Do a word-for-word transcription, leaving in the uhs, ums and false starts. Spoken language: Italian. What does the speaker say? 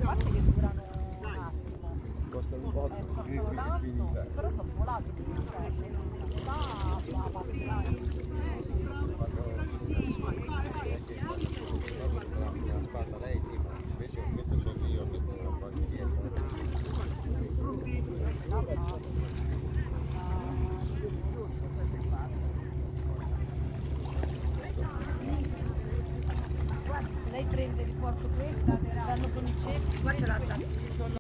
parte che durano un attimo. Costano un botto, Eh, costano tanto, però sono volati, cioè, sta la parte. Fatta lei, tipo, invece questo c'ho io, questo è un po' di dietro. Guarda, se lei prende il porto questa, danno con i cessi, qua c'è la